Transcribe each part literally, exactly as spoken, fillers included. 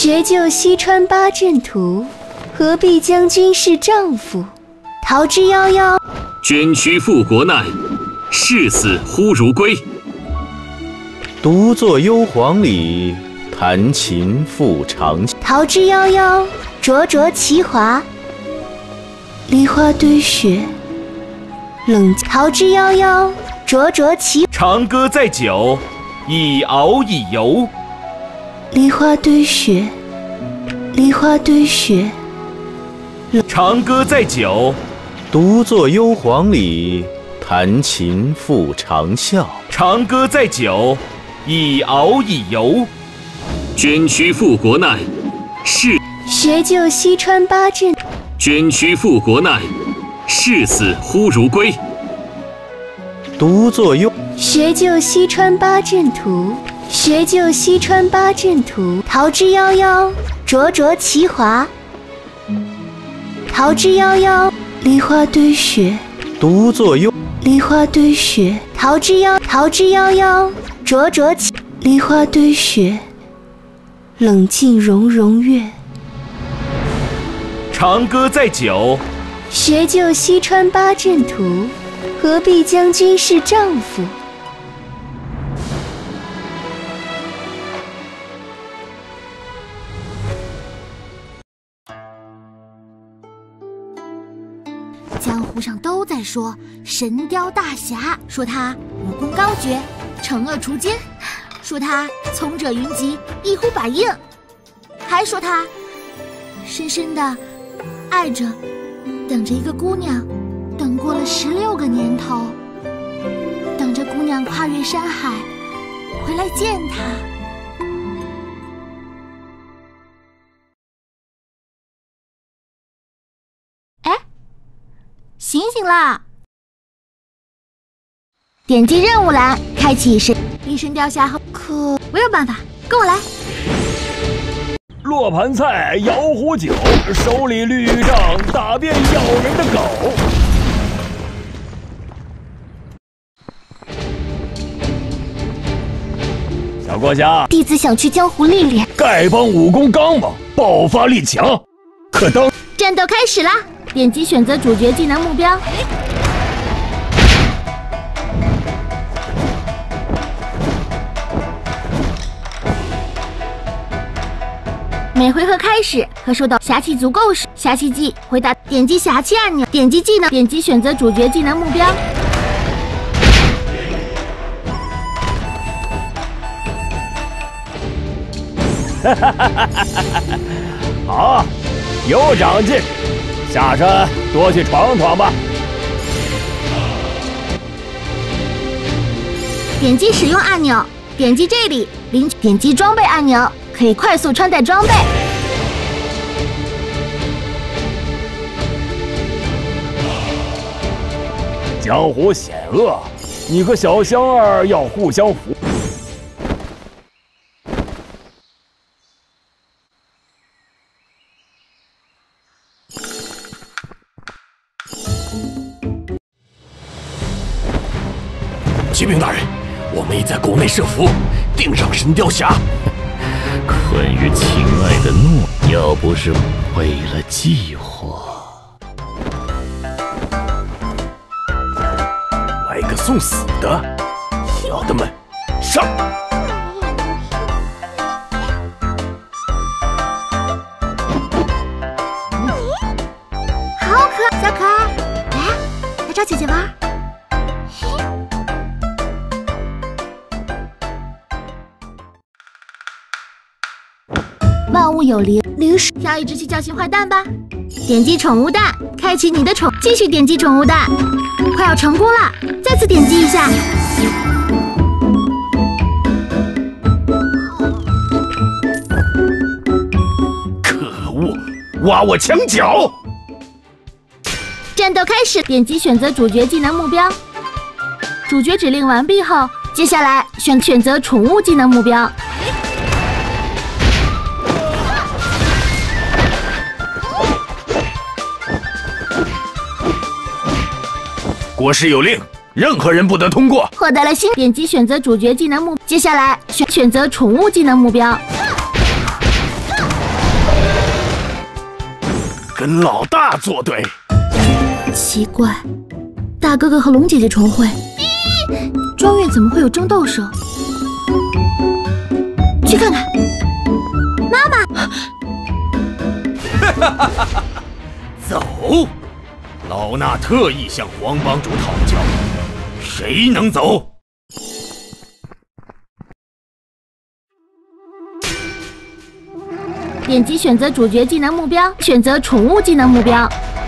学究西川八阵图，何必将军是丈夫？逃之夭夭。 捐躯赴国难，视死忽如归。 独坐幽篁里，弹琴复长啸。 逃之夭夭，灼灼其华。梨花堆雪，冷。逃之夭夭，灼灼其。 长歌载酒，一敖一游。 梨花堆雪，梨花堆雪。 长歌载酒， 独坐幽篁里，弹琴复长啸。 长歌载酒，一敖一游。 捐躯赴国难，视。 学究西川八阵。 捐躯赴国难，视死忽如归。 独坐幽。 学究西川八阵图，学究西川八阵图。逃之夭夭，灼灼其华。逃之夭夭，梨花堆雪。 独坐幽。 梨花堆雪。逃之夭，逃之夭夭，灼灼其。梨花堆雪，冷静融融月。 长歌载酒， 学究西川八阵图，何必将军是丈夫？ 江湖上都在说神雕大侠，说他武功高绝，惩恶除奸，说他聪者云集，一呼百应，还说他深深的爱着，等着一个姑娘，等过了十六个年头，等着姑娘跨越山海回来见他。哎，醒醒啦！点击任务栏，开启神一神雕侠后，可我有办法，跟我来。 落盘菜，摇壶酒，手里绿杖，打遍咬人的狗。小郭侠， 弟子想去江湖历练。 丐帮武功刚猛，爆发力强，可当。 战斗开始啦！点击选择主角技能目标。每回合开始和收到侠气足够时，侠气技回答点击侠气按钮，点击技能，点击选择主角技能目标。 哈哈哈哈哈！好，有长进，下山多去闯闯吧。 点击使用按钮，点击这里领取，点击装备按钮。可以快速穿戴装备。 江湖险恶，你和小香儿要互相扶。 启禀大人，我们已在谷内设伏，盯上神雕侠。 困于情爱的诺，要不是为了计划， 来个送死的，小的们上！ 好可小可爱，来，来找姐姐玩。万物有灵，灵属挑一只去教训坏蛋吧。点击宠物蛋，开启你的宠，继续点击宠物蛋，快要成功了，再次点击一下。 可恶，挖我墙角！ 战斗开始，点击选择主角技能目标。主角指令完毕后，接下来选选择宠物技能目标。 国师有令，任何人不得通过。 获得了新，点击选择主角技能目，接下来选选择宠物技能目标。 跟老大作对。 奇怪，大哥哥和龙姐姐重会，庄院怎么会有争斗手？去看看。妈妈， 走！老衲特意向黄帮主讨教，谁能走？ 点击选择主角技能目标，选择宠物技能目标。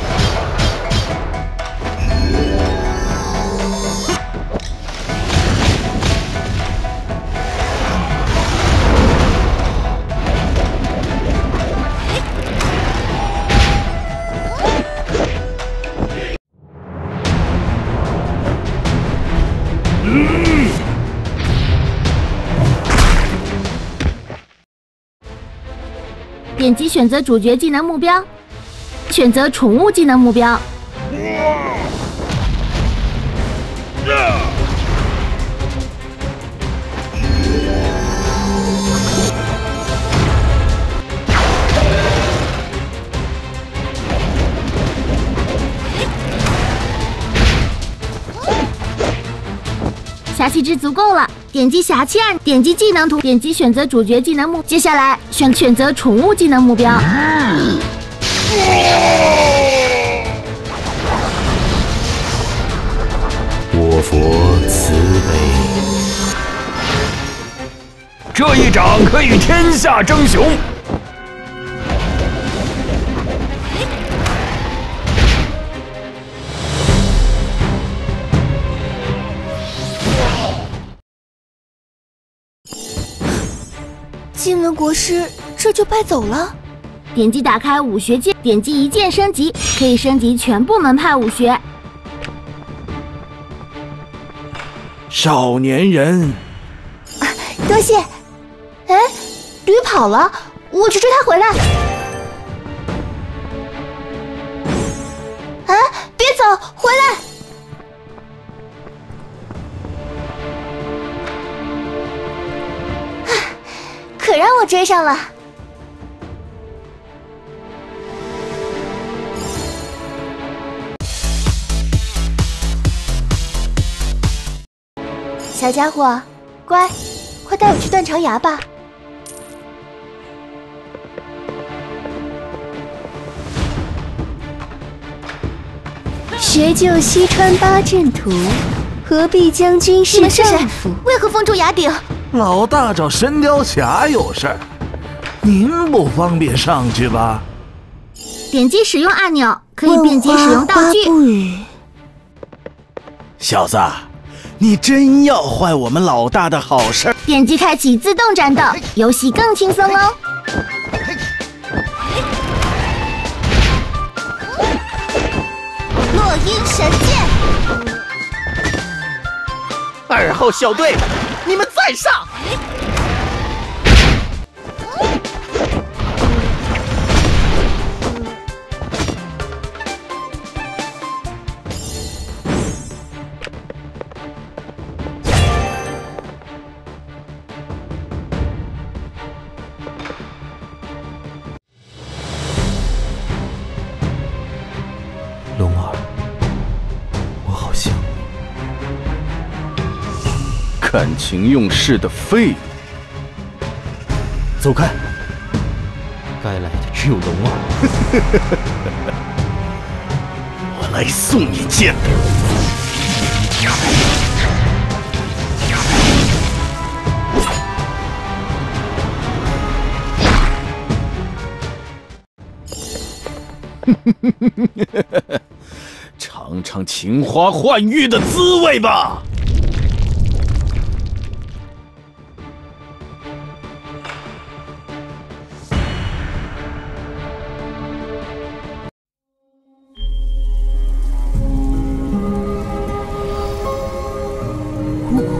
点击选择主角技能目标，选择宠物技能目标。侠气值足够了，点击侠气按，点击技能图，点击选择主角技能目，接下来选选择宠物技能目标。 我佛慈悲， 这一掌可与天下争雄。 金轮国师这就败走了。 点击打开武学键，点击一键升级，可以升级全部门派武学。 少年人， 啊、多谢。哎，驴跑了，我去追他回来。啊，别走，回来！可让我追上了。小家伙，乖，快带我去断肠崖吧。学究西川八阵图，何必将军是丈夫？为何封住崖顶？ 老大找神雕侠有事儿，您不方便上去吧？ 点击使用按钮，可以便捷使用道具。 小子，你真要坏我们老大的好事儿！ 点击开启自动战斗，游戏更轻松哦。 落阴神剑， 二号小队，你们再上！龙儿，我好想你。感情用事的废物，走开！该来的只有龙儿。我来送你剑。尝尝情花换玉的滋味吧！姑姑，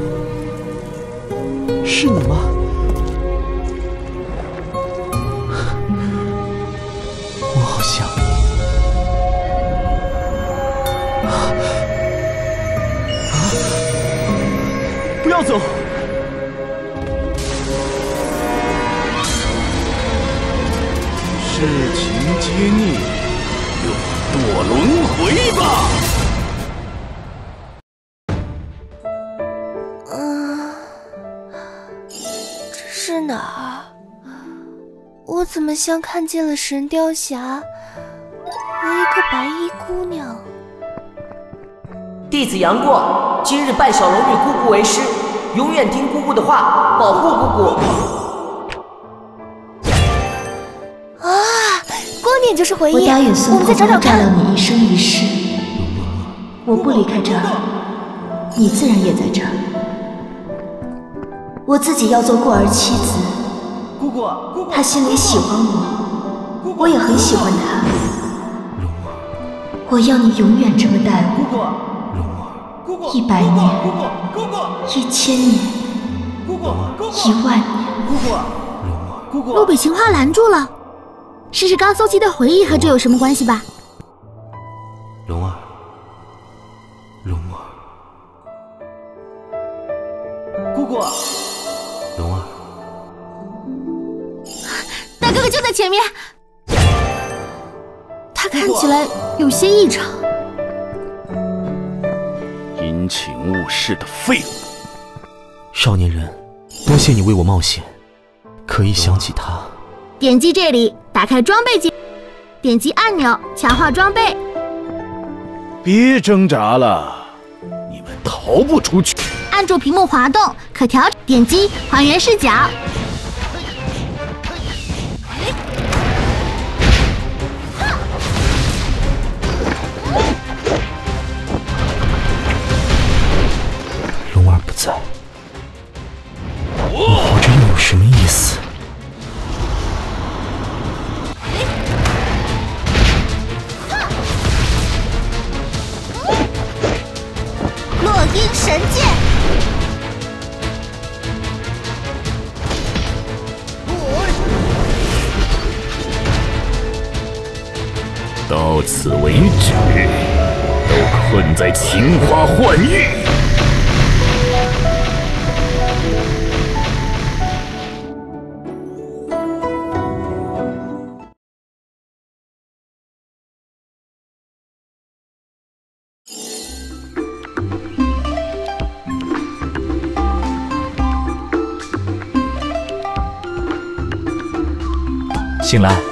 是你吗？我好想你。不要走！事情皆逆， 堕轮回吧！ 嗯，这是哪儿？我怎么像看见了神雕侠和一个白衣姑娘？ 弟子杨过，今日拜小龙女姑姑为师，永远听姑姑的话，保护姑姑。 啊，光点就是回忆。 我答应孙悟空照照料你一生一世，我不离开这儿，你自然也在这儿。我自己要做过儿妻子， 姑姑，姑姑， 他心里喜欢我，我也很喜欢他。我要你永远这么待我。 姑姑。 一百年，一千年，一万年。 陆北情话拦住了，试试刚搜集的回忆和这有什么关系吧？ 龙儿，龙儿， 姑姑， 龙儿， 大哥哥就在前面，他看起来有些异常。 殷勤误事的废物！ 少年人，多谢你为我冒险，可以想起他。 点击这里，打开装备键，点击按钮强化装备。 别挣扎了，你们逃不出去。 按住屏幕滑动可调，点击还原视角。 在，我活着又有什么意思？ 落阴神剑， 到此为止，都困在青花幻域。 醒来。